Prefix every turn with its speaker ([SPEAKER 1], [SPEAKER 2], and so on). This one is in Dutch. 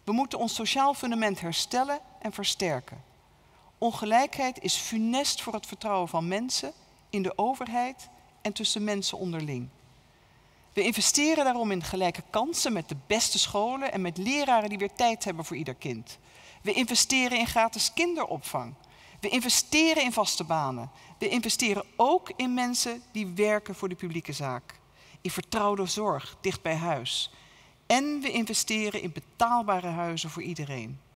[SPEAKER 1] We moeten ons sociaal fundament herstellen en versterken. Ongelijkheid is funest voor het vertrouwen van mensen in de overheid en tussen mensen onderling. We investeren daarom in gelijke kansen met de beste scholen en met leraren die weer tijd hebben voor ieder kind. We investeren in gratis kinderopvang. We investeren in vaste banen. We investeren ook in mensen die werken voor de publieke zaak. In vertrouwde zorg, dicht bij huis. En we investeren in betaalbare huizen voor iedereen.